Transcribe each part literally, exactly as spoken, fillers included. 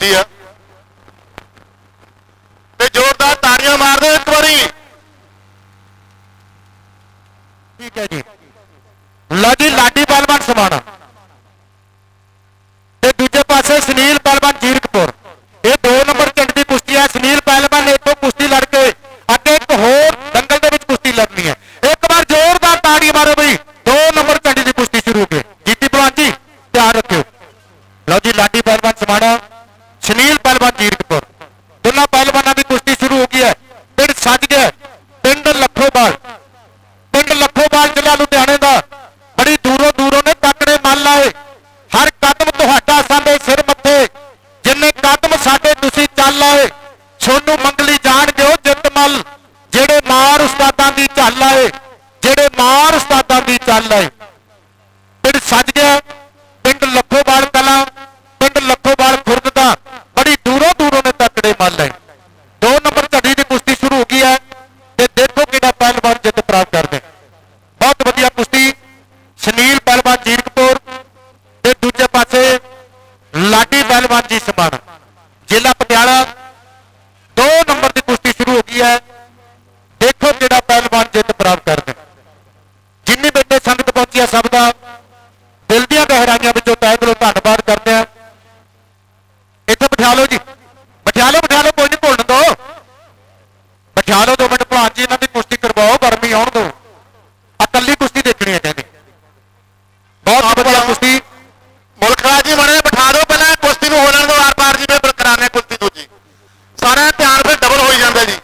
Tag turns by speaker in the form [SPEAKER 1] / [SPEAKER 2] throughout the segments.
[SPEAKER 1] कुश्ती है ते जोरदार ताड़ियां मार दो एक बारी।
[SPEAKER 2] ठीक है जी। लो जी लाडी पहलवान समाना ते दूजे पासे सुनील पहलवान जीरकपुर। ये दो नंबर झंड की कुश्ती है। सुनील पहलवान ने इतों कुश्ती लड़के अगे एक होर दंगल दे विच कुश्ती लड़नी है। एक बार जोरदार ताड़ी मारो भाई। दो नंबर झंड की कुश्ती शुरू हो गई। जीती पहलवान जी ध्यान रखियो। लो जी लाडी पहलवान समाना सुनील पहलवान जीरकपुर दोनों पहलवानों की कुश्ती शुरू हो गई है। पिंड सज गया पिंड लखोवाल पिंड लखोवाल जिला लुधियाने का बड़ी दूरों दूरों ने तकड़े मल लाए। हर कदम तुहाडा साडे सिर मत्थे जिन्ने कदम साडे तुसी चल आए सोनू मंगली जान दिओ जित मल जेड़े मार उस्तादां दी चल आए जेड़े मार उस्तादां दी चल आए। पिंड सज गया पिंड लखोवाल कलां पिंड लखोवाल खुर्द दा बड़ी दूरों दूरों ने तकड़े मल लाए। दो नंबर झड़ी की कुश्ती शुरू हो गई है ते देखो किहड़ा पहलवान जित प्राप्त करदे। बहुत वधिया कुश्ती सुनील पहलवान जीरकपुर ते दूजे पासे लाडी पहलवान जी समाना जिला पटियाला। दो नंबर की कुश्ती शुरू हो गई है। देखो किहड़ा पहलवान जित प्राप्त करदे। जिन्नी बड़े संगत पहुंची है सब का दिल दी गहराइयां विचों तहे दिलों धन्नवाद करते हैं। इत्थे बिठा लो जी बिठा लो बिठा लो कोई नहीं भुलण दो बिठा लो। दो मिनट भलवान जी इन्हां दी कुश्ती करवाओ गर्मी आउण दो। अकली कुश्ती देखनी है कहते बहुत बढ़िया कुश्ती।
[SPEAKER 1] मुल्खराज जी बने बिठा दो पहले कुश्ती नूं होने दो आर पार जी में कराने कुश्ती दूजी सारा ध्यान फिर डबल हो जाता जी।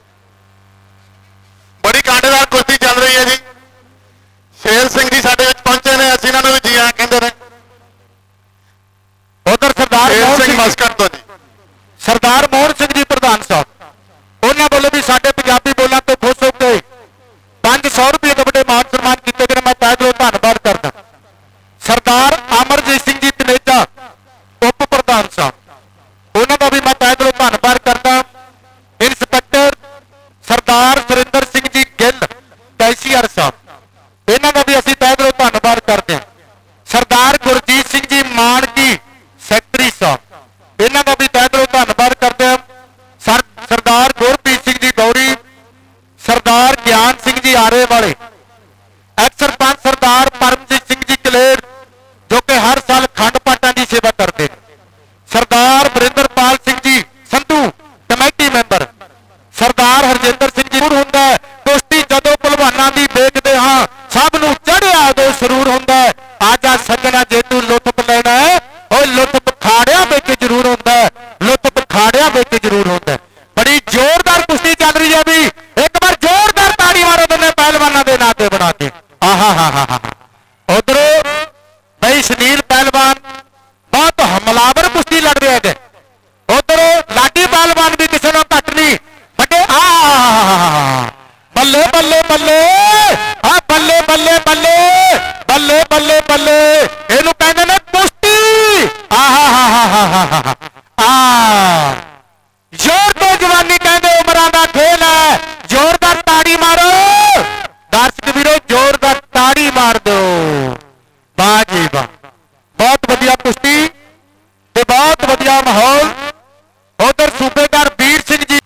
[SPEAKER 1] बड़ी कांटेदार कुश्ती चल रही है जी। शेर सिंह जी साडे विच पहुंचे ने असीं इन्हां नूं भी जी आं कहंदे ने।
[SPEAKER 2] उधर सरदार
[SPEAKER 1] शेर सिंह मस्कट तो जी
[SPEAKER 2] सरदार मोहन सिंह जी प्रधान साहब उन्होंने बोलो भी साडे पंजाबी बोलण तो खुश हो के पांच सौ रुपये के बड़े मान सम्मान किए गए। मैं तहे दिलों धन्नवाद करदा। सरदार अमरजीत सिंह जी तनेजा उप प्रधान साहब उन्होंने भी मैं तहे दिलों धन्नवाद करदा। इंस्पैक्टर सरदार सुरिंदर सिंह जी गिल कैशियर साहब इन्हों का भी असीं तहे दिलों धन्नवाद करते हैं। सरदार गुरजीत सिंह जी मानकी सैकटरी साहब इन्हों का भी तहे दिलों धन्नवाद करते हैं। सर सरदार गुरप्रीत सिंह जी गौरी सरदार ज्ञान सिंह जी आरे वाले एक्स सरपंच सरदार परमजीत सिंह जी कलेर जो कि हर साल खंड पाटां की सेवा करते हैं। सरदार वरिंदरपाल सिंह जी संधू कमेटी मैंबर सरदार हरजिंदर सिंह जी हुंदा है। कुश्ती जदों पहलवानां दी देखदे हां सब नूं चढ़िया उदों सुरूर हुंदा है। आजा सजना जे तू लुत्फ लेना है ओ लुत्फ खाड़िया विच जरूर हुंदा है। लुत्फ खाड़िया विच जरूर हुंदा है। बड़ी जोरदार कुश्ती चल रही है भी। एक बार जोरदार ताड़ी मारो दोनों पहलवानों के नाते बना के। आहा हा हा हा उधरों भाई सुनील पहलवान बहुत हमलावर कुश्ती लड़ रहे थे। उधरों लाडी पहलवान भी किसी को घट नहीं बटे आ बल्ले बल्ले बल्ले आ बल्ले बल्ले बल्ले बल्ले बल्ले बल्ले इनू कहते ने कुश्ती। आहा हा हा हा हा हा आ जोर तो जवानी कहते उमरां दा खेल है। जोरदार ताड़ी मारो दर्शक वीरो जोरदार ताड़ी मार दो। वाह जी वाह बहुत वधिया कुश्ती ते बहुत वधिया माहौल। उधर सूबेदार वीर सिंह जी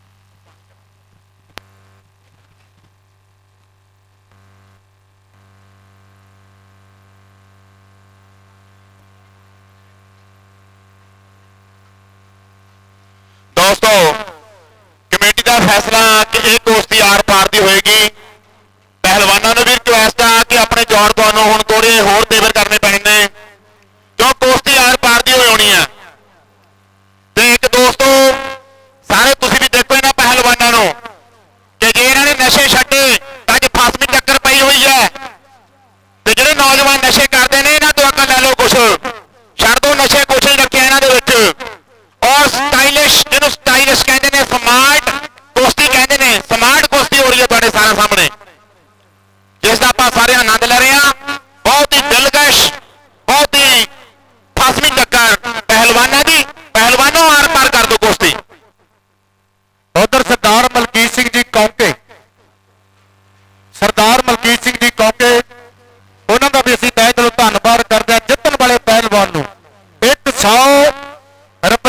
[SPEAKER 1] दोस्तों कमेटी का फैसला कि एक कुश्ती आर पार की होएगी। पहलवानों ने भी रिक्वेस्ट है कि अपने जोड़ तुहानूं हुण थोड़े होर तेवर करने पैणे ने क्यों कुश्ती आर पार की होनी है। तो एक दोस्तों सारे तुसीं भी देखो इन्हां पहलवानों नूं कि जे इन्हां ने नशे छड्डे तां अज फासमी टक्कर पई हुई है। ते जिहड़े नौजवान नशे करते हैं इन्हां तों अकल लै लो कुछ छड्ड दो नशे कुछ नहीं रखे इन्हां दे विच। और स्टाइलिश जिन्होंने स्टाइलिश कहते हैं स्मार्ट कुश्ती कहते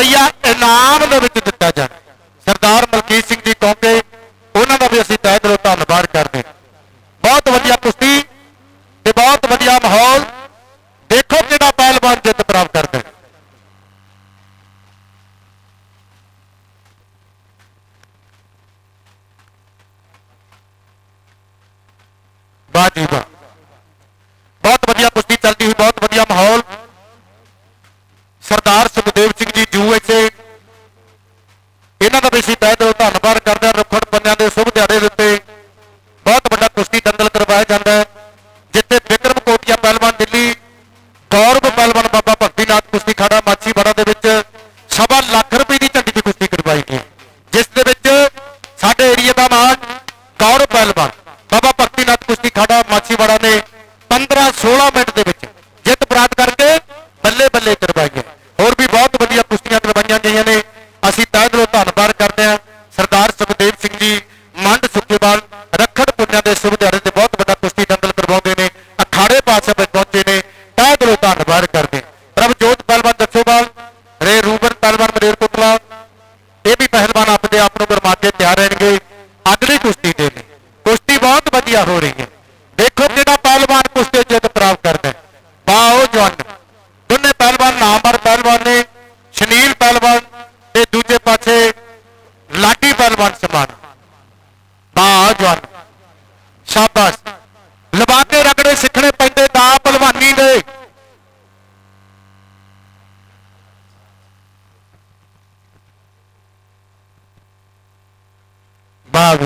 [SPEAKER 2] ਰੁਪਈਆ ਇਨਾਮ ਦੇ ਵਿੱਚ ਦਿੱਤਾ ਜਾਣਾ। ਸਰਦਾਰ ਮਲਕੀਤ ਸਿੰਘ ਜੀ ਕੌਂਕੇ ਉਹਨਾਂ ਦਾ ਵੀ ਅਸੀਂ ਤਹਿ ਦਿਲੋਂ ਧੰਨਵਾਦ ਕਰਦੇ ਹਾਂ। ਬਹੁਤ ਵਧੀਆ ਕੁਸ਼ਤੀ ਤੇ ਬਹੁਤ ਵਧੀਆ ਮਾਹੌਲ। ਦੇਖੋ ਕਿਹੜਾ ਪਹਿਲਵਾਨ ਜਿੱਤ ਪ੍ਰਾਪਤ ਕਰਦਾ ਹੈ। ਵਾਹ ਜੀ ਵਾਹ, ਬਹੁਤ ਵਧੀਆ ਕੁਸ਼ਤੀ ਚੱਲਦੀ ਹੋਈ, ਬਹੁਤ ਵਧੀਆ ਮਾਹੌਲ। ਸਰਦਾਰ Sukhdev Singh ji U S A ਇਹਨਾਂ ਦਾ ਵੀ ਅਸੀਂ ਤਹਿ ਦਿਲੋਂ ਧੰਨਵਾਦ ਕਰਦੇ ਹਾਂ। ਰੁੱਖੜ ਪੰਨਿਆਂ ਦੇ ਸ਼ੁਭ ਦਿਹਾੜੇ ਦੇ ਉੱਤੇ ਬਹੁਤ ਵੱਡਾ ਕੁਸ਼ਤੀ ਦੰਗਲ ਕਰਵਾਇਆ ਜਾਂਦਾ ਹੈ, ਜਿੱਥੇ ਵਿਕਰਮ ਕੋਟੀਆ ਪਹਿਲਵਾਨ ਦਿੱਲੀ, ਗੌਰਵ ਪਹਿਲਵਾਨ ਬਾਬਾ ਭਗਤੀ ਨਾਥ ਕੁਸ਼ਤੀ ਖਾੜਾ ਮਾਛੀਵਾੜਾ ਦੇ ਵਿੱਚ ਸਵਾ ਲੱਖ ਰੁਪਏ ਦੀ ਝੰਡੀ ਦੀ ਕੁਸ਼ਤੀ ਕਰਵਾਈ ਗਈ, ਜਿਸ ਦੇ ਵਿੱਚ ਸਾਡੇ ਏਰੀਏ ਦਾ ਮਾਣ ਗੌਰਵ ਪਹਿਲਵਾਨ ਬਾਬਾ ਭਗਤੀ ਨਾਥ ਕੁਸ਼ਤੀ ਖਾੜਾ ਮਾਛੀਵਾੜਾ ਨੇ ਪੰਦਰਾਂ ਸੋਲਾਂ ਮਿੰਟ ਦੇ ਵਿੱਚ ਜਿੱਤ ਪ੍ਰਾਪਤ ਕਰਕੇ ਬੱਲੇ ਬੱਲੇ ਕਰਵਾਈ ਹੈ। ਹੋਰ ਵੀ ਬਹੁਤ ਵਧੀਆ ਕੁਸ਼ਤੀਆਂ ਕਰਵਾਈਆਂ ਗਈਆਂ ਨੇ। ਅਸੀਂ ਤਹਿ ਦਿਲੋਂ ਧੰਨਵਾਦ ਕਰਦੇ ਹਾਂ। ਸਰਦਾਰ ਸੁਖਦੇਵ ਸਿੰਘ ਜੀ ਮੰਡ ਸੁੱਖੇਵਾਲ ਰੱਖੜ ਪੁੰਨਿਆਂ ਦੇ ਸ਼ੁਭ ਦਿਹਾੜੇ ਤੇ ਬਹੁਤ ਵੱਡਾ ਕੁਸ਼ਤੀ ਦੰਗਲ ਕਰਵਾਉਂਦੇ ਨੇ, ਅਖਾੜੇ ਪਾਸੇ ਵਿੱਚ ਪਹੁੰਚੇ ਨੇ। ਤਹਿ ਦਿਲੋਂ ਧੰਨਵਾਦ ਕਰਦੇ। ਪ੍ਰਭਜੋਤ ਪਹਿਲਵਾਨ ਦੱਸੋਵਾਲ, ਰੇ ਰੂਬਨ ਪਹਿਲਵਾਨ ਮਲੇਰਕੋਟਲਾ, ਇਹ ਵੀ ਪਹਿਲਵਾਨ ਆਪਣੇ ਆਪ ਨੂੰ ਗਰਮਾ ਕੇ ਤਿਆਰ ਰਹਿਣਗੇ ਅਗਲੀ ਕੁਸ਼ਤੀ ਦੇ ਲਈ। ਕੁਸ਼ਤੀ ਬਹੁਤ ਵਧੀਆ ਹੋ ਰਹੀ ਹੈ। ਦੇਖੋ ਕਿਹੜਾ ਪਹਿਲਵਾਨ ਕੁਸ਼ਤੀ ਜਿੱਤ ਪ੍ਰਾਪਤ ਕਰਦਾ ਹੈ। ਬਾਓ ਜਵਾਨ ਦੋਨੇ ਪਹਿਲਵਾਨ ਨਾਮਵਰ ਪਹਿਲਵਾਨ ਨੇ। ਸ਼ਨੀਲ ਪਹਿਲਵਾਨ ਤੇ ਦੂਜੇ ਪਾਸੇ ਲਾਡੀ ਪਹਿਲਵਾਨ ਸਮਾਨ। ਬਾਓ ਜਵਾਨ, ਸ਼ਾਬਾਸ਼। ਲਵਾ ਕੇ ਰਗੜੇ ਸਿੱਖਣੇ ਪੈਂਦੇ ਦਾ ਪਹਿਲਵਾਨੀ ਦੇ। ਬਾਬੂ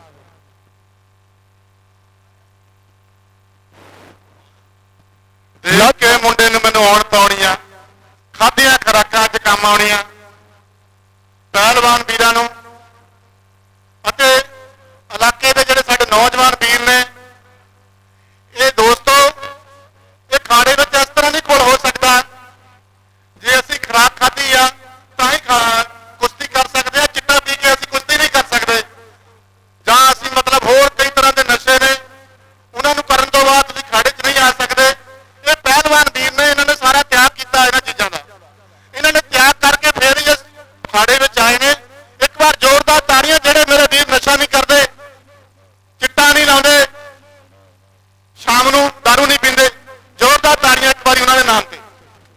[SPEAKER 1] ਦੇਖ ਕੇ ਮੁੰਡੇ ਨੂੰ ਮੈਨੂੰ ਆਉਣ ਪਾਉਣੀਆਂ, ਖਾਧੀਆਂ ਖੁਰਾਕਾਂ 'ਚ ਕੰਮ ਆਉਣੀਆਂ। ਪਹਿਲਵਾਨ ਵੀਰਾਂ ਨੂੰ ਅਤੇ ਇਲਾਕੇ ਦੇ ਜਿਹੜੇ ਸਾਡੇ ਨੌਜਵਾਨ ਵੀਰ ਨੇ, ਇਹ ਦੋਸਤੋ ਇਹ ਖਾੜੇ ਵਿੱਚ ਇਸ ਤਰ੍ਹਾਂ ਨਹੀਂ ਘੋਲ ਹੋ ਸਕਦਾ। ਜੇ ਅਸੀਂ ਖੁਰਾਕ ਖਾਧੀ ਆ ਤਾਂ ਹੀ ਕੁਸ਼ਤੀ ਕਰ ਸਕਦੇ ਆ। ਚਿੱਟਾ ਪੀ ਕੇ ਅਸੀਂ ਕੁਸ਼ਤੀ ਨਹੀਂ ਕਰ ਸਕਦੇ, ਜਾਂ ਅਸੀਂ ਮਤਲਬ ਹੋਰ ਕਈ ਤਰ੍ਹਾਂ ਦੇ ਨਸ਼ੇ ਨੇ ਉਹਨਾਂ ਨੂੰ ਕਰਨ ਤੋਂ ਬਾਅਦ ਤੁਸੀਂ ਖਾੜੇ 'ਚ ਨਹੀਂ ਆ ਸਕਦੇ। ਇਹ ਪਹਿਲਵਾਨ ਵੀਰ ਨੇ, ਇਹਨਾਂ ਨੇ ਸਾਰਾ ਤਿਆਗ ਕੀਤਾ ਇਹਨਾਂ ਚੀਜ਼ਾਂ ਦਾ। ਇਹਨਾਂ ਨੇ ਤਿਆਗ ਕਰਕੇ ਫੇਰ ਹੀ ਇਸ ਖਾੜੇ ਵਿੱਚ ਆਏ ਨੇ। ਇੱਕ ਵਾਰ ਜ਼ੋਰਦਾਰ ਤਾੜੀਆਂ ਜਿਹੜੇ ਮੇਰੇ ਵੀਰ ਨਸ਼ਾ ਨਹੀਂ ਕਰਦੇ, ਚਿੱਟਾ ਨਹੀਂ ਲਾਉਂਦੇ, ਸ਼ਾਮ ਨੂੰ ਦਾਰੂ ਨਹੀਂ ਪੀਂਦੇ, ਜ਼ੋਰਦਾਰ ਤਾੜੀਆਂ ਇੱਕ ਵਾਰੀ ਉਹਨਾਂ ਦੇ ਨਾਮ ਤੇ।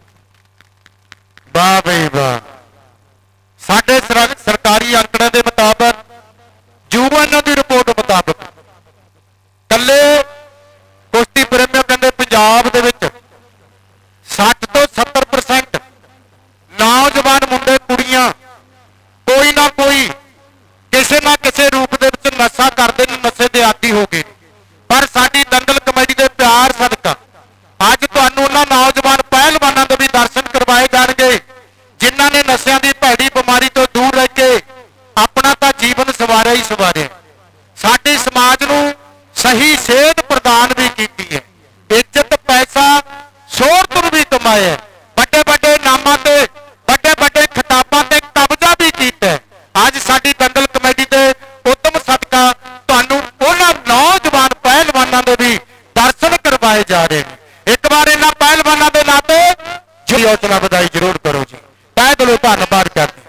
[SPEAKER 2] ਵਾਹ ਬਈ ਵਾਹ। ਸਾਡੇ ਸਰਕਾਰੀ ਅੰਕੜਿਆਂ ਦੇ ਮੁਤਾਬਕ, ਯੂਐਨ ਦੀ ਰਿਪੋਰਟ ਮੁਤਾਬਕ, ਕੱਲੇ ਕੁਸ਼ਤੀ ਪ੍ਰੇਮੀਆਂ ਕਹਿੰਦੇ ਪੰਜਾਬ ਦੇ ਵਿੱਚ ਸੱਠ ਤੋਂ ਸੱਤਰ ਪਰਸੈਂਟ ਨੌਜਵਾਨ ਮੁੰਡੇ ਕੁੜੀਆਂ ਕੋਈ ਨਾ ਕੋਈ ਕਿਸੇ ਨਾ ਕਿਸੇ ਰੂਪ ਦੇ ਵਿੱਚ ਨਸ਼ਾ ਕਰਦੇ ਨੇ, ਨਸ਼ੇ ਦੇ ਆਦੀ ਹੋ ਗਏ। ਪਰ ਸਾਡੀ ਦੰਗਲ ਕਮੇਟੀ ਦੇ ਪਿਆਰ ਸਦਕਾ ਅੱਜ ਤੁਹਾਨੂੰ ਉਹਨਾਂ ਨੌਜਵਾਨ ਪਹਿਲਵਾਨਾਂ ਦੇ ਵੀ ਦਰਸ਼ਨ ਕਰਵਾਏ ਜਾਣਗੇ, ਜਿਨ੍ਹਾਂ ਨੇ ਨਸ਼ਿਆਂ ਦੀ ਭੈੜੀ ਬਿਮਾਰੀ ਤੋਂ ਦੂਰ ਰਹਿ ਕੇ ਆਪਣਾ ਤਾਂ ਜੀਵਨ ਸਵਾਰਿਆ ਹੀ ਸਵਾਰਿਆ, ਸਾਡੇ ਸਮਾਜ ਨੂੰ ਸਹੀ ਸੇਧ ਪ੍ਰਦਾਨ ਵੀ ਕੀਤੀ ਹੈ, ਇੱਜ਼ਤ ਪੈਸਾ ਸ਼ੋਹਰਤ ਨੂੰ ਵੀ ਕਮਾਇਆ, ਵੱਡੇ ਵੱਡੇ ਨਾਮਾਂ ਤੇ ਵੱਡੇ ਵੱਡੇ ਖਿਤਾਬਾਂ ਤੇ ਕਬਜ਼ਾ ਵੀ ਕੀਤਾ। ਅੱਜ ਸਾਡੀ ਦੰਗਲ ਕਮੇਟੀ ਦੇ ਉਦਮ ਸਦਕਾ ਤੁਹਾਨੂੰ ਉਹਨਾਂ ਨੌਜਵਾਨ ਪਹਿਲਵਾਨਾਂ ਦੇ ਵੀ ਦਰਸ਼ਨ ਕਰਵਾਏ ਜਾ ਰਹੇ ਨੇ। ਇੱਕ ਵਾਰ ਇਹਨਾਂ ਪਹਿਲਵਾਨਾਂ ਦੇ ਨਾਂ ਤੇ ਜੀ ਹੌਸਲਾ ਵਧਾਈ ਜ਼ਰੂਰ ਕਰੋ ਜੀ। ਤਹਿ ਦਿਲੋਂ ਧੰਨਵਾਦ ਕਰਦੇ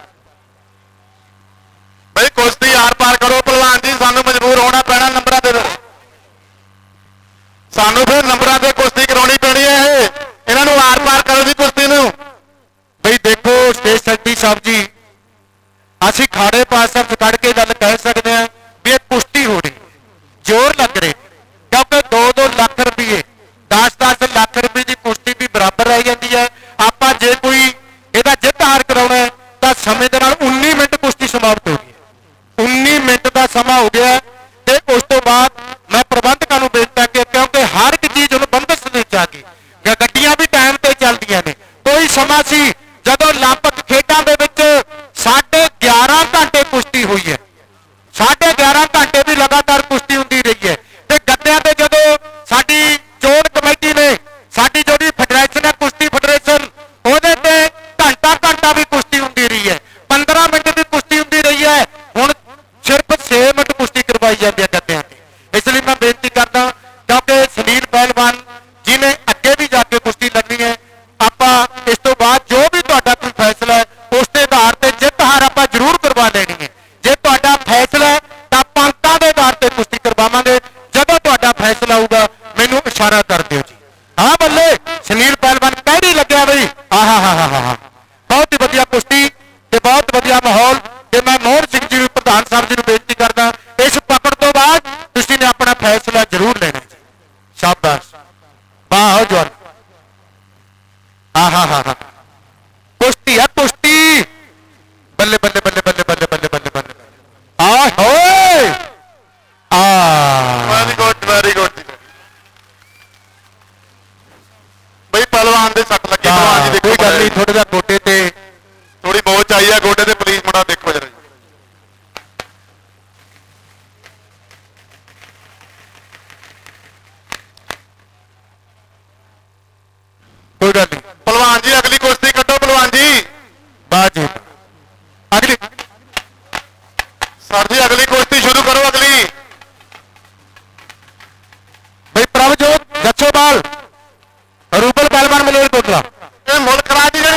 [SPEAKER 1] ਬਈ। ਕੁਸ਼ਤੀ ਆਰ ਪਾਰ ਕਰੋ ਪਹਿਲਵਾਨ ਜੀ, ਸਾਨੂੰ ਮਜਬੂਰ ਹੋਣਾ ਪੈਣਾ ਨੰਬਰਾਂ ਦੇ। ਸਾਨੂੰ ਫਿਰ ਨੰਬਰਾਂ ਤੇ ਕੁਸ਼ਤੀ ਕਰਾਉਣੀ ਪੈਣੀ ਹੈ। ਇਹ ਇਹਨਾਂ ਨੂੰ ਆਰ ਪਾਰ ਕਰੋ ਜੀ ਕੁਸ਼ਤੀ ਨੂੰ।
[SPEAKER 2] ਬਈ ਦੇਖੋ ਸਟੇਜ ਸੈਕਟਰੀ ਸਾਹਿਬ ਜੀ, ਅਸੀਂ ਖਾੜੇ ਪਾਸੇ ਖੜ ਕੇ ਗੱਲ ਕਹਿ ਸਕਦੇ ਹਾਂ ਵੀ ਇਹ ਕੁਸ਼ਤੀ ਹੋ ਰਹੀ, ਜ਼ੋਰ ਲੱਗ ਰਹੀ, ਕਿਉਂਕਿ ਦੋ ਦੋ ਲੱਖ ਰੁਪਏ ਦਸ ਦਸ ਲੱਖ ਰੁਪਏ ਦੀ ਕੁਸ਼ਤੀ ਵੀ ਬਰਾਬਰ ਰਹਿ ਜਾਂਦੀ ਹੈ। ਆਪਾਂ ਜੇ ਕੋਈ ਇਹਦਾ ਜਿੱਤ ਹਾਰ ਕਰਾਉਣਾ ਤਾਂ ਸਮੇਂ ਦੇ ਨਾਲ ਉੱਨੀ ਮਿੰਟ ਕੁਸ਼ਤੀ ਸਮਾਪਤ ਹੋ ਗਈ। ਉੱਨੀ ਮਿੰਟ ਦਾ ਸਮਾਂ ਹੋ ਗਿਆ ਤੇ ਉਸ ਤੋਂ ਬਾਅਦ ਮੈਂ ਪ੍ਰਬੰਧਕਾਂ ਨੂੰ ਬੇਨਤੀ ਕਿ ਕਿਉਂਕਿ ਹਰ ਇੱਕ ਚੀਜ਼ ਉਹਨੂੰ ਬੰਦਸ਼ ਦੇ ਵਿੱਚ ਆ ਗਈ, ਗੱਡੀਆਂ ਵੀ ਟਾਈਮ ਤੇ ਚੱਲਦੀਆਂ ਨੇ। ਕੋਈ ਸਮਾਂ ਸੀ ਜਦੋਂ 올림픽 ਖੇਡਾਂ ਦੇ ਵਿੱਚ ਸਾਢੇ ਗਿਆਰਾਂ ਘੰਟੇ ਕੁਸ਼ਤੀ ਹੋਈ ਹੈ, ਸਾਢੇ ਗਿਆਰਾਂ ਘੰਟੇ ਵੀ ਲਗਾਤਾਰ ਕੁਸ਼ਤੀ ਹੁੰਦੀ ਰਹੀ ਹੈ। ਤੇ ਗੱਡਿਆਂ ਤੇ ਜਦੋਂ ਸਾਡੀ ਚੋਣ ਕਮੇਟੀ ਨੇ, ਸਾਡੀ ਜਿਹੜੀ ਫੈਡਰੇਸ਼ਨ ਹੈ ਕੁਸ਼ਤੀ ਫੈਡਰੇਸ਼ਨ, ਉਹਦੇ ਤੇ ਘੰਟਾ ਘੰਟਾ ਵੀ ਕੁਸ਼ਤੀ ਹੁੰਦੀ ਰਹੀ ਹੈ। ਪੰਦਰਾਂ ਬੱਲੇ ਬੱਲੇ ਬੱਲੇ ਬੱਲੇ ਬੱਲੇ ਬੱਲੇ ਬੱਲੇ ਬੱਲੇ ਆ ਹੋਏ ਆ
[SPEAKER 1] ਵੈਰੀ ਗੁੱਡ ਵੈਰੀ ਗੁੱਡ ਜੀ ਬਈ ਪਹਿਲਵਾਨ ਦੇ ਸੱਟ ਲੱਗੀ ਪਹਿਲਵਾਨ ਜੀ ਦੇਖੋ
[SPEAKER 2] ਕੋਈ ਗੱਲ ਨਹੀਂ ਥੋੜਾ ਜਿਹਾ ਗੋਡੇ ਤੇ
[SPEAKER 1] ਥੋੜੀ ਮੋਚ ਆਈ ਆ ਗੋਡੇ ਤੇ ਪਲੀਜ਼ ਮੜਾ ਦੇਖੋ ਜਰਾ
[SPEAKER 2] ਕੋਈ ਗੱਲ ਨਹੀਂ
[SPEAKER 1] ਪਹਿਲਵਾਨ ਜੀ ਅਗਲੀ ਕੁਸ਼ਤੀ ਕੱਢੋ ਪਹਿਲਵਾਨ ਜੀ
[SPEAKER 2] ਵਾਹ ਜੀ ਅਗਲੀ
[SPEAKER 1] ਸਰ ਜੀ ਅਗਲੀ ਕੁਸ਼ਤੀ ਸ਼ੁਰੂ ਕਰੋ ਅਗਲੀ
[SPEAKER 2] ਬਈ ਪ੍ਰਭਜੋਤ ਜੱਸੋਵਾਲ ਰੂਬਲ ਪਹਿਲਵਾਨ ਮਲੇਰ ਕੋਟਲਾ
[SPEAKER 1] ਇਹ ਮੁਲਕ ਰਾਜ ਦੇ